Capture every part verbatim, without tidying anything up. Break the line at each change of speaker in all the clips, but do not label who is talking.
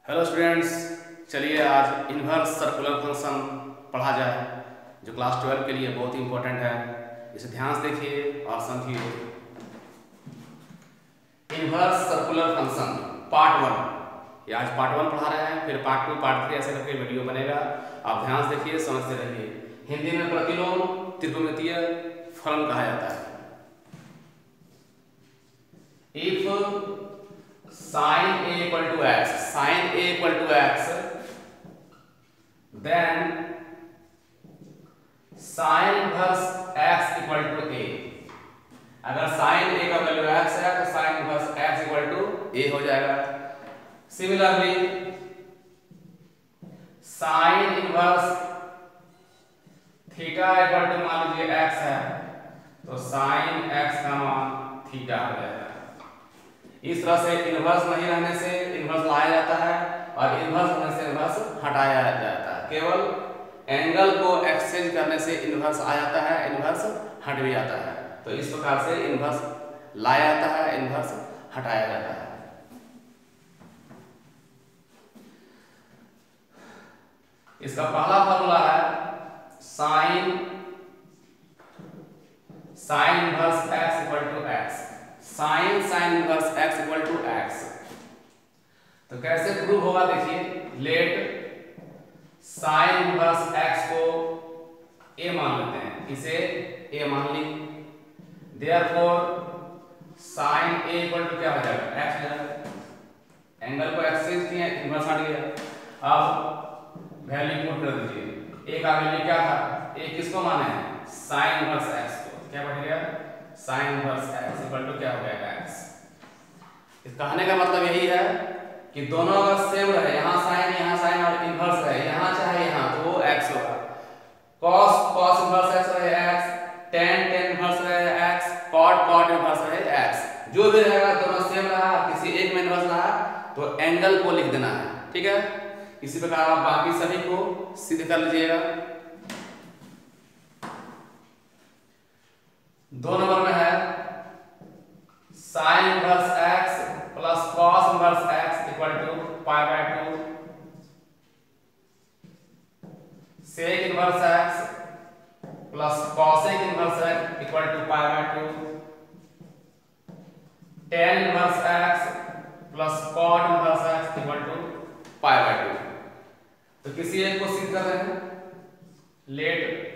Hello students, चलिए आज inverse circular function पढ़ा जाए जो क्लास ट्वेल्व के लिए बहुत ही इंपॉर्टेंट है। इसे ध्यान से देखिए और समझिए। Inverse circular function part one, ये आज पार्ट वन पढ़ा रहे हैं, फिर पार्ट टू पार्ट थ्री ऐसे करके वीडियो बनेगा। आप ध्यान से देखिए, समझते रहिए। हिंदी में प्रतिलोम त्रिकोणमितीय फलन कहा जाता है। If sin a equal to x, sin a equal to x, then sin inverse x equal to a। अगर sin a का वैल्यू x है तो sin inverse x equal to a हो जाएगा। Similarly sin inverse theta equal to मान लीजिए x है तो sin x का मान थीटा हो जाएगा। इस तरह से इन्वर्स नहीं रहने से इन्वर्स लाया जाता है और इन्वर्स होने से इन्वर्स हटाया जाता है। केवल एंगल को एक्सचेंज करने से इन्वर्स आ जाता है, इन्वर्स हट भी जाता है। तो इस प्रकार से इन्वर्स लाया जाता है, इन्वर्स हटाया जाता है। इसका पहला फॉर्मूला है sine sine inverse x equal to x। Sine sine inverse x equal to x. तो कैसे प्रूव होगा देखिए। लेट साइन इनवर्स x को a मान लेते हैं, इसे a मान ली। Therefore sine a equal to क्या हो जाएगा, x हो जाएगा। एंगल को एक्सचेंज किए, इनवर्स हट गया। अब वैल्यू पुट कर दीजिए। a का वैल्यू क्या था, a किसको माने हैं, साइन इनवर्स x को। क्या बढ़ गया, sine inverse x equal to क्या हो गया, x। इस कहने का मतलब यही है कि दोनों अगर सेम रहे, यहाँ साइन यहाँ साइन और इनवर्स रहे, यहाँ चाहे यहाँ, तो वो x होगा। cos cos इनवर्स x रहे x, tan tan इनवर्स रहे x, cot cot इनवर्स रहे x। जो भी रहेगा दोनों सेम रहा, किसी एक में इनवर्स रहा तो एंगल को लिख देना है, ठीक है। इसी प्रकार आप बाकी सभी को सिद्ध कर लीजिएगा। दो नंबर में है sine inverse x plus cos inverse x equal to pi by two. Sec inverse x plus cosec inverse x equal to pi by two. Tan inverse x plus cot inverse x equal to pi by two. तो किसी एक को सिद्ध कर रहे हैं। Late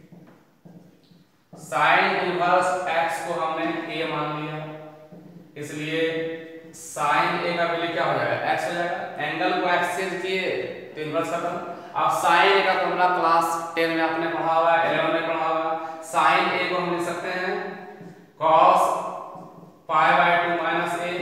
sine inverse x को हमने a मान लिया, इसलिए साइन a का वैल्यू क्या हो जाएगा, x हो जाएगा। एंगल को एक्सचेंज किए तो इनवर्स खत्म। अब साइन a का फॉर्मूला क्लास टेन में आपने पढ़ा हुआ है, इलेवन में पढ़ा हुआ है। साइन a को हम लिख सकते हैं cos pi by two minus a।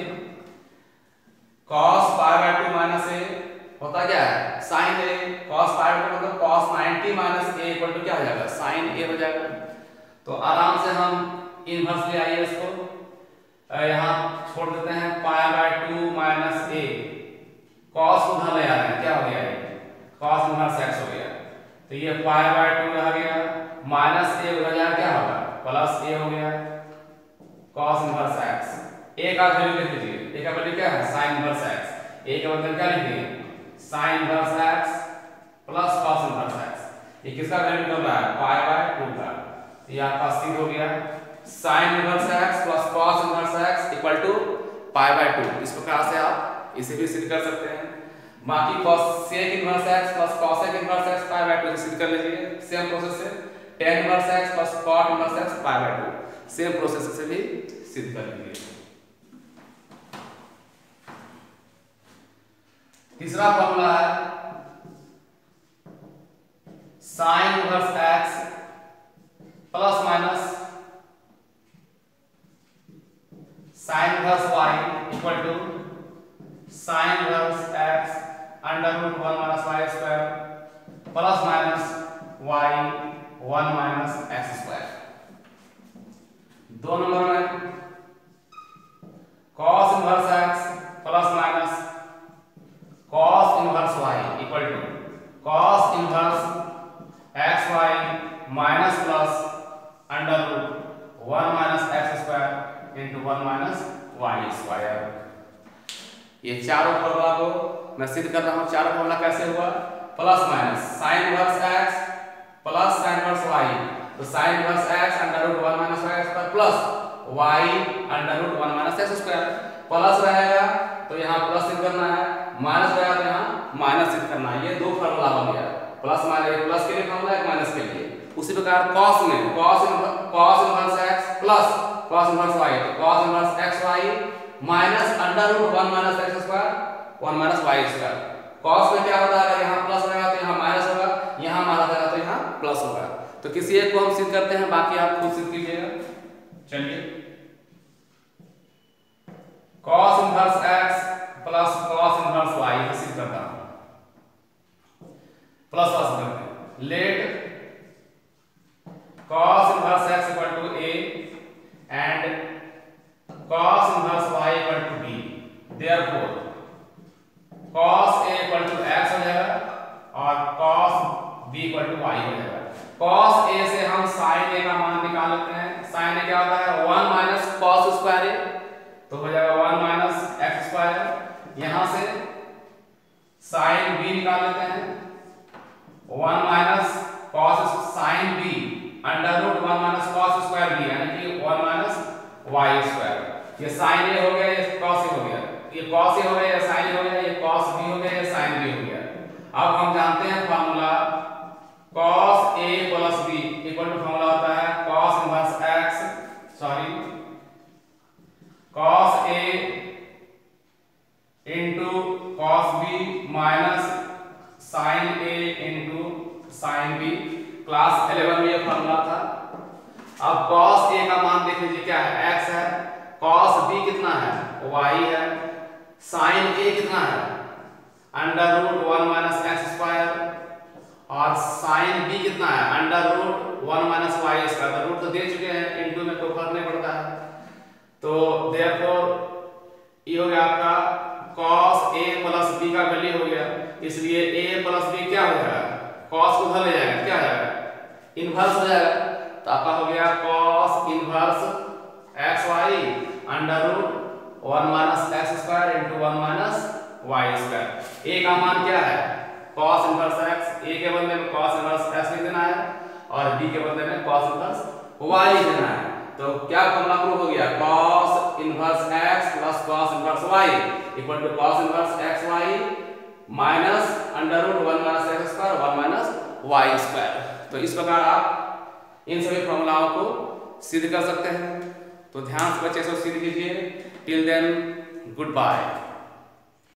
cos pi by two minus a होता क्या है, sine a। cos pi by two मतलब cos ninety minus a equal to क्या हो जाएगा, साइन a हो जाएगा। तो आराम से हम इनवर्स ले आइए, इसको यहाँ छोड़ देते हैं। Pi by two minus a, cos को उधर ले आ रहे हैं, क्या हो गया ये, कॉस इनवर्स एक्स हो गया। तो ये पाई बाय टू रह गया, माइनस ए उधर जाए क्या होगा, प्लस ए हो गया, कॉस इनवर्स एक्स। ए का वैल्यू लिख लीजिए। ए का वैल्यू क्या है, साइन इनवर्स एक्स। ए का मतलब क्या लिख दिए, sine inverse x plus cos inverse x. ये किसका वैल्यू निकल रहा है, पाई बाय टू का। ये आपका सिद्ध हो गया sine inverse x plus cos inverse x equal to pi by two. इस प्रकार से आप इसे भी सिद्ध कर सकते हैं। बाकी cosec inverse x plus cosec inverse x pi by two सिद्ध कर लीजिए सेम प्रोसेस से। tan inverse x plus cot inverse x pi by two same process से भी सिद्ध कर लीजिए। तीसरा फॉर्मूला है sine inverse x plus minus sine inverse y equal to sine inverse x under root one minus y square plus minus y one minus x square. दो number में cos inverse x plus minus cos inverse y equal to cos inverse xy minus plus under root one minus x square into one minus y square. ये चारों formula को मैं सिद्ध कर रहा हूँ। चारों फॉर्मूला कैसे हुआ, plus minus sine inverse x plus sine inverse y, तो sine inverse x under root one minus y square plus y under root one minus x square, plus रहेगा तो यहाँ प्लस सिद्ध करना है, माइनस रहेगा तो यहाँ माइनस सिद्ध करना है। ये दो फॉर्मूला बन गया, प्लस माइनस, प्लस के लिए फॉर्मूला है, माइनस के लिए। उसी प्रकार कॉस में cos cos inverse x plus cos inverse y, तो cos inverse x y minus under root one minus x square one minus y square. Cos में क्या होता है, अगर यहाँ प्लस रहेगा तो यहाँ माइनस होगा, यहाँ माइनस रहेगा तो यहाँ प्लस होगा। तो किसी एक को हम सिद्ध करते हैं, बाकी आप खुद सिद्ध कीजिएगा। चलिए, cos inverse x plus cos inverse y सिद्ध करता हूं, प्लस प्लस करते हैं। Let cos inverse x equal to a and cos inverse y equal to b, therefore cos a equal to x हो जाएगा और cos b equal to y हो जाएगा। cos a से हम sin a का मान निकाल लेते हैं। sin a क्या होता है, one minus cos square a, तो हो जाएगा वन माइनस एक्स स्क्वायर। यहां से sin b निकाल लेते हैं, one minus cos sin b under root one minus cos square b, यानी कि वन माइनस वाई स्क्वायर। ये साइन ए हो गया, ये कॉस ए हो गया, ये कॉस ए हो गया, ये साइन ए हो गया, ये कॉस बी हो गया, ये साइन बी हो गया। अब हम जानते हैं formula cos a plus b equal to formula होता है cos inverse x sorry cos a into cos b minus sine a into sine b. Class eleven में ये फॉर्मूला था। अब cos a का मान देख लीजिए, क्या है, x है, cos b कितना है, y है, sin a कितना है, under root one minus x square, और sin b कितना है, under root one minus y square. तो रूट तो दे चुके हैं, इनटू में कोई फर्क नहीं पड़ता है। तो देयरफॉर ये हो गया आपका cos a प्लस b का वैल्यू हो गया, इसलिए a प्लस b क्या हो जाएगा, cos को उधर ले जाएगा, क्या हो जाएगा, इनवर्स हो जाएगा। तो आपका हो गया cos inverse xy under root one minus x square into one minus y square. a का मान क्या है, cos इनवर्स x, a के बदले में cos इनवर्स x लिख देना है और b के बदले में cos इनवर्स y लिख देना है। तो क्या फॉर्मूला प्रूव हो गया, cos inverse x plus cos inverse y equal to cos inverse xy minus under root one minus x square one minus y square. तो इस प्रकार आप इन सभी फॉर्मूलाओं को सिद्ध कर सकते हैं। तो ध्यान से बच्चे से सिद्ध कीजिए। Till then good bye.